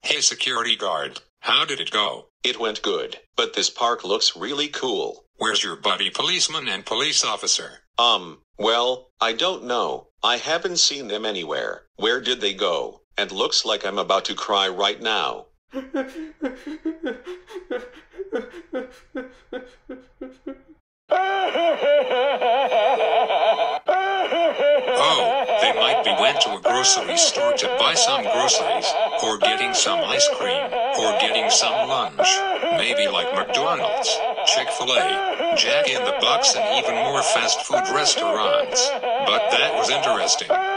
Hey security guard, how did it go? It went good, but this park looks really cool. Where's your buddy policeman and police officer? Well, I don't know. I haven't seen them anywhere. Where did they go? And looks like I'm about to cry right now. Oh, they might be went to a grocery store to buy some groceries, or getting some ice cream, or getting some lunch. Maybe like McDonald's, Chick-fil-A, Jack in the Box and even more fast food restaurants. But that was interesting.